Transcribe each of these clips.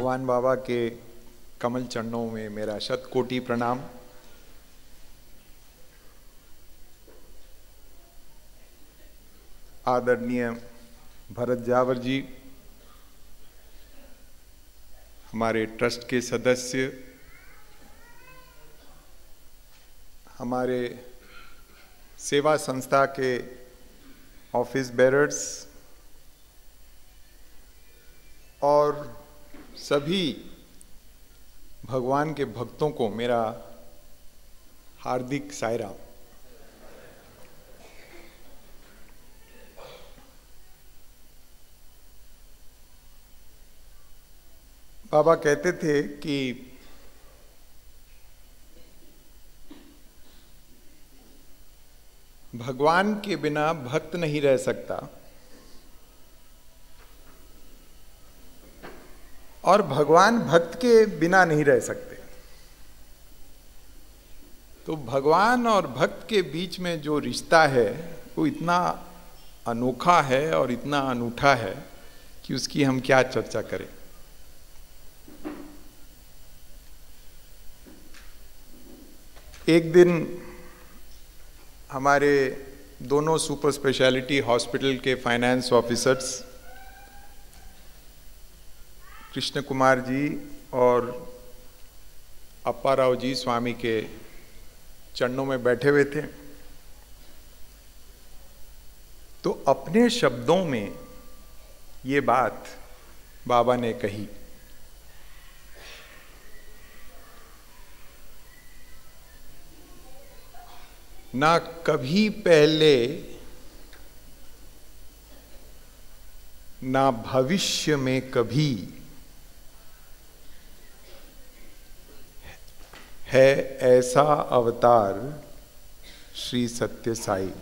भगवान बाबा के कमल चरणों में मेरा शतकोटि प्रणाम। आदरणीय भरत जावर जी, हमारे ट्रस्ट के सदस्य, हमारे सेवा संस्था के ऑफिस बेरर्स और सभी भगवान के भक्तों को मेरा हार्दिक सायराम। बाबा कहते थे कि भगवान के बिना भक्त नहीं रह सकता और भगवान भक्त के बिना नहीं रह सकते। तो भगवान और भक्त के बीच में जो रिश्ता है वो इतना अनोखा है और इतना अनूठा है कि उसकी हम क्या चर्चा करें। एक दिन हमारे दोनों सुपर स्पेशलिटी हॉस्पिटल के फाइनेंस ऑफिसर्स कृष्ण कुमार जी और अप्पा राव जी स्वामी के चरणों में बैठे हुए थे, तो अपने शब्दों में ये बात बाबा ने कही। ना कभी पहले ना भविष्य में कभी है ऐसा अवतार श्री सत्य साई।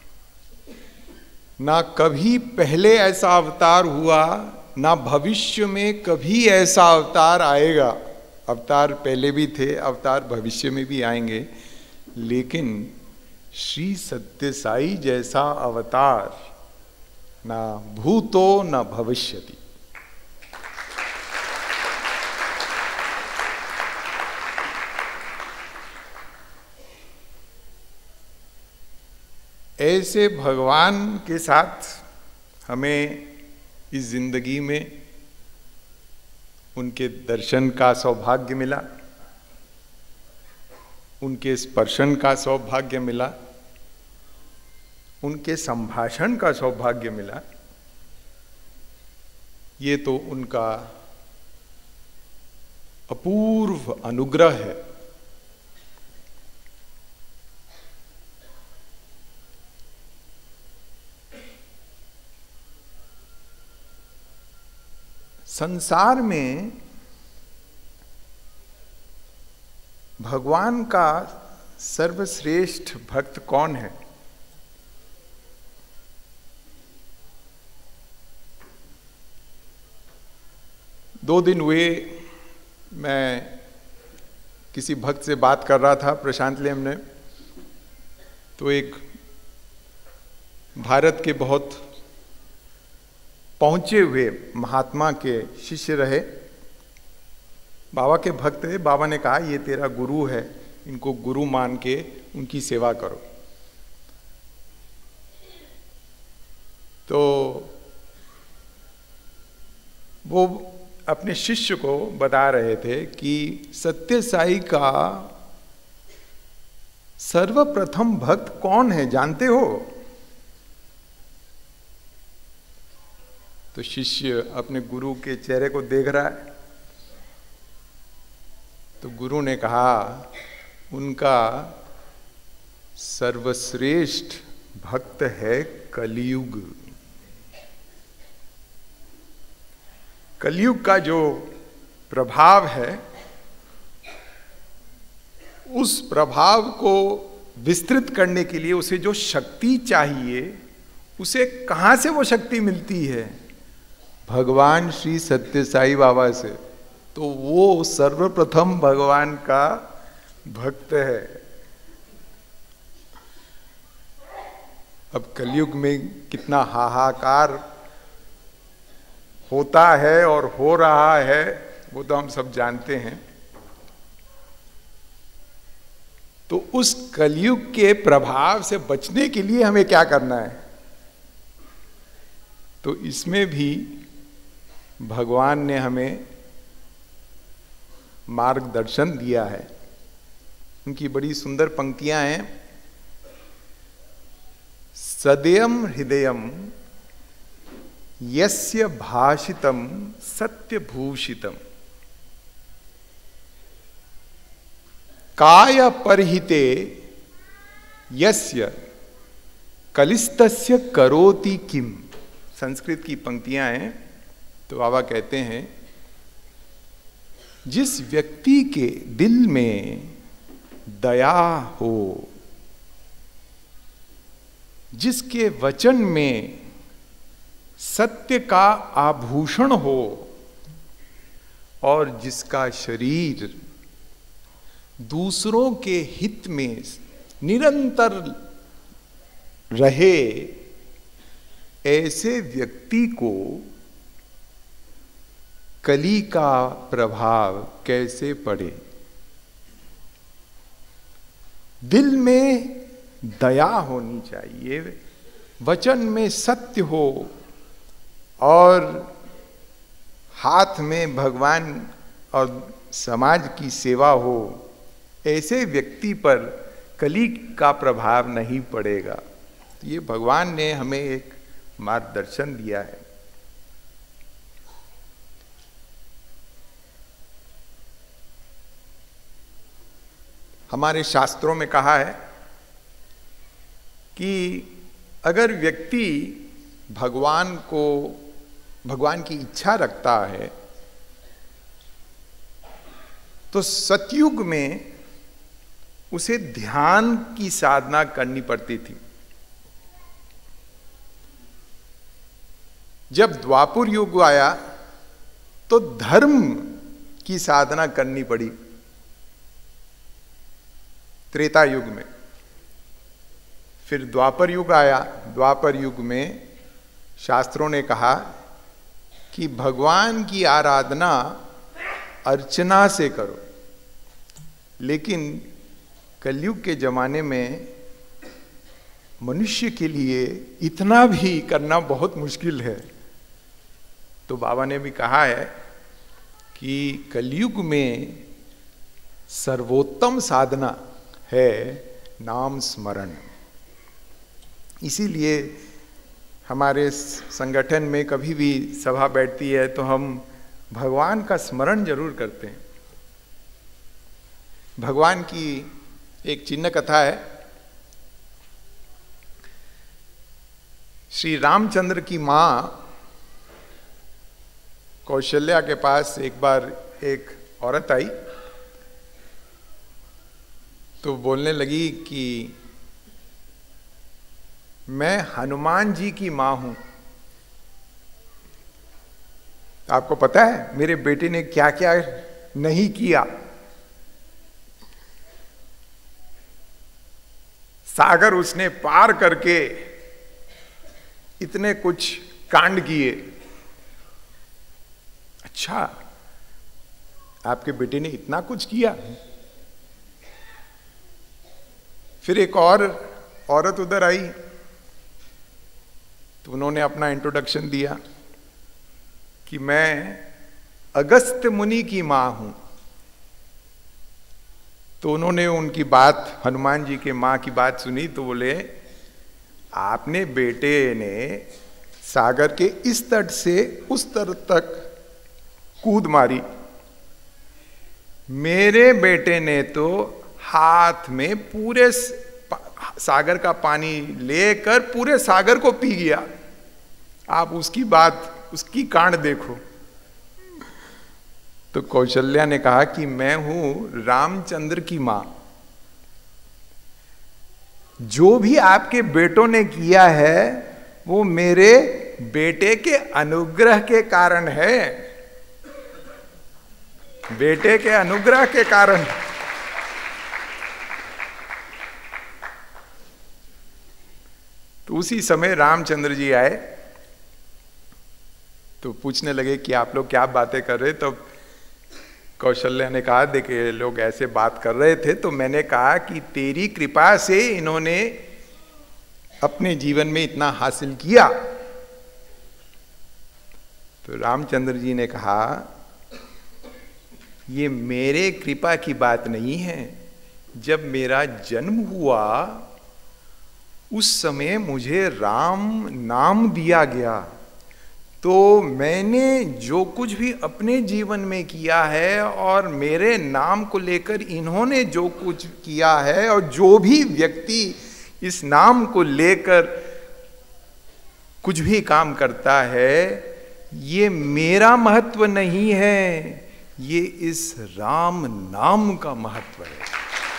ना कभी पहले ऐसा अवतार हुआ, ना भविष्य में कभी ऐसा अवतार आएगा। अवतार पहले भी थे, अवतार भविष्य में भी आएंगे, लेकिन श्री सत्य साई जैसा अवतार ना भूतो न भविष्यति। ऐसे भगवान के साथ हमें इस जिंदगी में उनके दर्शन का सौभाग्य मिला, उनके स्पर्शन का सौभाग्य मिला, उनके संभाषण का सौभाग्य मिला। ये तो उनका अपूर्व अनुग्रह है। संसार में भगवान का सर्वश्रेष्ठ भक्त कौन है? दो दिन हुए मैं किसी भक्त से बात कर रहा था प्रशांत लेम ने, तो एक भारत के बहुत पहुंचे हुए महात्मा के शिष्य रहे, बाबा के भक्त है। बाबा ने कहा ये तेरा गुरु है, इनको गुरु मान के उनकी सेवा करो। तो वो अपने शिष्य को बता रहे थे कि सत्य साई का सर्वप्रथम भक्त कौन है जानते हो? तो शिष्य अपने गुरु के चेहरे को देख रहा है। तो गुरु ने कहा उनका सर्वश्रेष्ठ भक्त है कलियुग। कलियुग का जो प्रभाव है, उस प्रभाव को विस्तृत करने के लिए उसे जो शक्ति चाहिए, उसे कहां से वो शक्ति मिलती है? भगवान श्री सत्य साई बाबा से। तो वो सर्वप्रथम भगवान का भक्त है। अब कलयुग में कितना हाहाकार होता है और हो रहा है, वो तो हम सब जानते हैं। तो उस कलयुग के प्रभाव से बचने के लिए हमें क्या करना है? तो इसमें भी भगवान ने हमें मार्गदर्शन दिया है। उनकी बड़ी सुंदर पंक्तियां हैं। सदयम हृदयम यस्य भाषितम सत्यभूषितम काय परहिते यस्य कलिस्तस्य करोति किम। संस्कृत की पंक्तियां हैं। तो बाबा कहते हैं, जिस व्यक्ति के दिल में दया हो, जिसके वचन में सत्य का आभूषण हो, और जिसका शरीर दूसरों के हित में निरंतर रहे, ऐसे व्यक्ति को कली का प्रभाव कैसे पड़े? दिल में दया होनी चाहिए, वचन में सत्य हो, और हाथ में भगवान और समाज की सेवा हो। ऐसे व्यक्ति पर कली का प्रभाव नहीं पड़ेगा। तो ये भगवान ने हमें एक मार्गदर्शन दिया है। हमारे शास्त्रों में कहा है कि अगर व्यक्ति भगवान की इच्छा रखता है तो सतयुग में उसे ध्यान की साधना करनी पड़ती थी। जब द्वापर युग आया तो धर्म की साधना करनी पड़ी। त्रेता युग में फिर द्वापर युग आया। द्वापर युग में शास्त्रों ने कहा कि भगवान की आराधना अर्चना से करो। लेकिन कलयुग के जमाने में मनुष्य के लिए इतना भी करना बहुत मुश्किल है। तो बाबा ने भी कहा है कि कलयुग में सर्वोत्तम साधना है नाम स्मरण। इसीलिए हमारे संगठन में कभी भी सभा बैठती है तो हम भगवान का स्मरण जरूर करते हैं। भगवान की एक चिन्ह कथा है। श्री रामचंद्र की मां कौशल्या के पास एक बार एक औरत आई तो बोलने लगी कि मैं हनुमान जी की मां हूं। आपको पता है मेरे बेटे ने क्या क्या नहीं किया। सागर उसने पार करके इतने कुछ कांड किए। अच्छा, आपके बेटे ने इतना कुछ किया। फिर एक और औरत उधर आई तो उन्होंने अपना इंट्रोडक्शन दिया कि मैं अगस्त्य मुनि की मां हूं। तो उन्होंने उनकी बात, हनुमान जी के मां की बात सुनी तो बोले, आपने बेटे ने सागर के इस तट से उस तट तक कूद मारी, मेरे बेटे ने तो हाथ में पूरे सागर का पानी लेकर पूरे सागर को पी गया। आप उसकी बात, उसकी कांड देखो। तो कौशल्या ने कहा कि मैं हूं रामचंद्र की मां। जो भी आपके बेटों ने किया है वो मेरे बेटे के अनुग्रह के कारण है, बेटे के अनुग्रह के कारण। तो उसी समय रामचंद्र जी आए तो पूछने लगे कि आप लोग क्या बातें कर रहे। तो कौशल्या ने कहा, देखिए लोग ऐसे बात कर रहे थे तो मैंने कहा कि तेरी कृपा से इन्होंने अपने जीवन में इतना हासिल किया। तो रामचंद्र जी ने कहा, ये मेरे कृपा की बात नहीं है। जब मेरा जन्म हुआ उस समय मुझे राम नाम दिया गया, तो मैंने जो कुछ भी अपने जीवन में किया है और मेरे नाम को लेकर इन्होंने जो कुछ किया है, और जो भी व्यक्ति इस नाम को लेकर कुछ भी काम करता है, ये मेरा महत्व नहीं है, ये इस राम नाम का महत्व है।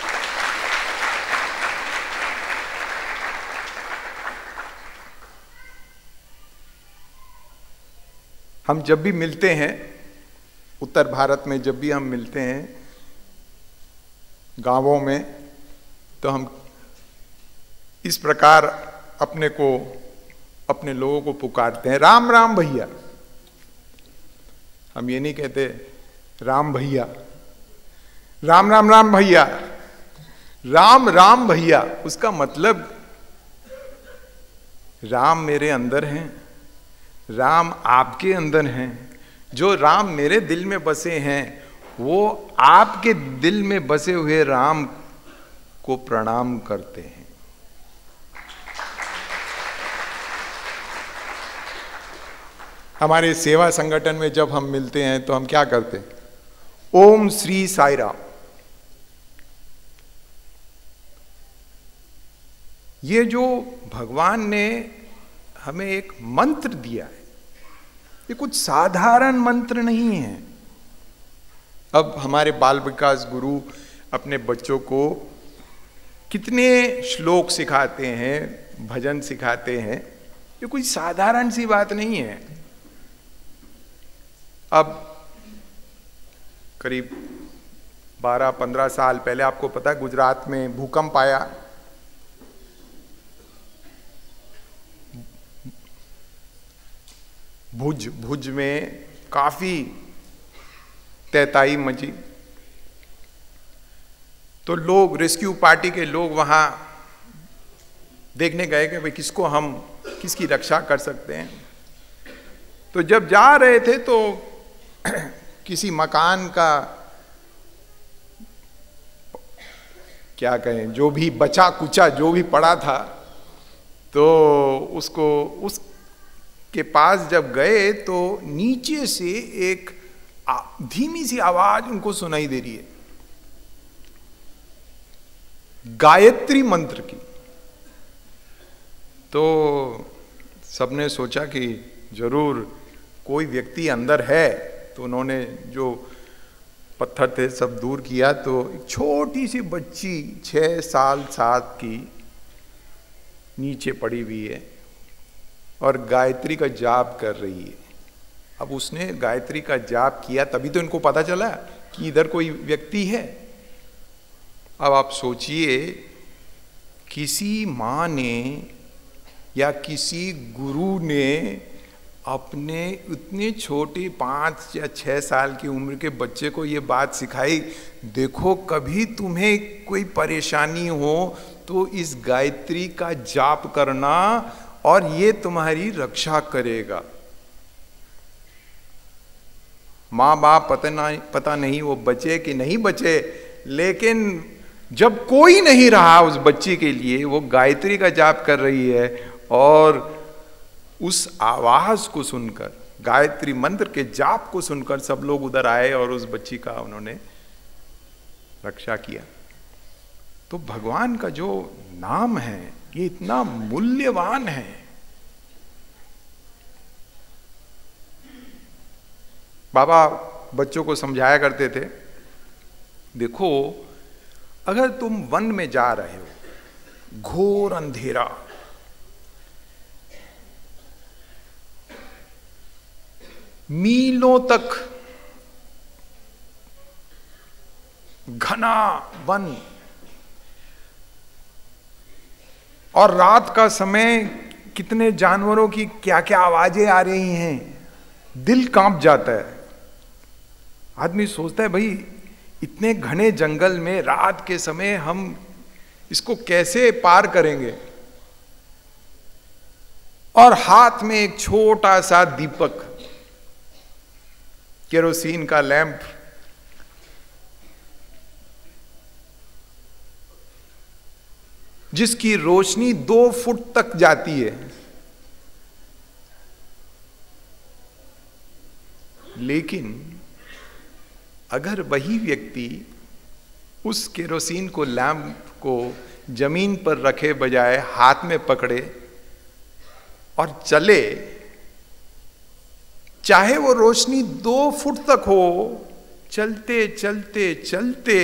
हम जब भी मिलते हैं उत्तर भारत में, जब भी हम मिलते हैं गांवों में, तो हम इस प्रकार अपने लोगों को पुकारते हैं, राम राम भैया। हम ये नहीं कहते राम भैया, राम राम राम भैया, राम राम भैया। उसका मतलब राम मेरे अंदर हैं, राम आपके अंदर हैं। जो राम मेरे दिल में बसे हैं वो आपके दिल में बसे हुए राम को प्रणाम करते हैं। हमारे सेवा संगठन में जब हम मिलते हैं तो हम क्या करते हैं? ओम श्री साई राम। ये जो भगवान ने हमें एक मंत्र दिया है, ये कुछ साधारण मंत्र नहीं है। अब हमारे बाल विकास गुरु अपने बच्चों को कितने श्लोक सिखाते हैं, भजन सिखाते हैं, ये कोई साधारण सी बात नहीं है। अब करीब 12-15 साल पहले, आपको पता है, गुजरात में भूकंप आया। भुज में काफी तहताई मची, तो लोग, रेस्क्यू पार्टी के लोग वहां देखने गए कि भाई किसकी रक्षा कर सकते हैं। तो जब जा रहे थे तो किसी मकान का, क्या कहें, जो भी बचा कुचा जो भी पड़ा था, तो उसके पास जब गए तो नीचे से एक धीमी सी आवाज उनको सुनाई दे रही है, गायत्री मंत्र की। तो सबने सोचा कि जरूर कोई व्यक्ति अंदर है, तो उन्होंने जो पत्थर थे सब दूर किया, तो एक छोटी सी बच्ची 6 साल 7 की नीचे पड़ी हुई है और गायत्री का जाप कर रही है। अब उसने गायत्री का जाप किया, तभी तो इनको पता चला कि इधर कोई व्यक्ति है। अब आप सोचिए, किसी माँ ने या किसी गुरु ने अपने उतने छोटे 5 या 6 साल की उम्र के बच्चे को ये बात सिखाई, देखो कभी तुम्हें कोई परेशानी हो तो इस गायत्री का जाप करना और ये तुम्हारी रक्षा करेगा। माँ बाप पता नहीं वो बचे कि नहीं बचे, लेकिन जब कोई नहीं रहा उस बच्ची के लिए, वो गायत्री का जाप कर रही है, और उस आवाज को सुनकर, गायत्री मंत्र के जाप को सुनकर सब लोग उधर आए और उस बच्ची का उन्होंने रक्षा किया। तो भगवान का जो नाम है ये इतना मूल्यवान है। बाबा बच्चों को समझाया करते थे, देखो अगर तुम वन में जा रहे हो, घोर अंधेरा, मीलों तक घना वन, और रात का समय कितने जानवरों की क्या क्या आवाजें आ रही हैं, दिल कांप जाता है। आदमी सोचता है भाई इतने घने जंगल में रात के समय हम इसको कैसे पार करेंगे, और हाथ में एक छोटा सा दीपक, केरोसिन का लैंप, जिसकी रोशनी 2 फुट तक जाती है। लेकिन अगर वही व्यक्ति उस केरोसिन को, लैंप को जमीन पर रखे बजाय हाथ में पकड़े और चले, चाहे वो रोशनी 2 फुट तक हो, चलते चलते चलते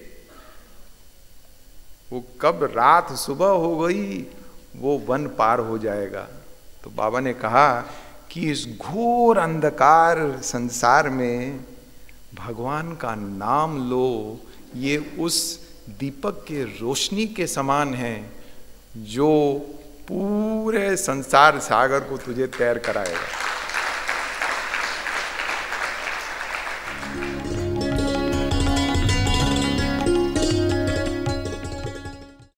वो कब रात सुबह हो गई वो वन पार हो जाएगा। तो बाबा ने कहा कि इस घोर अंधकार संसार में भगवान का नाम लो, ये उस दीपक के रोशनी के समान है जो पूरे संसार सागर को तुझे तैर कराएगा।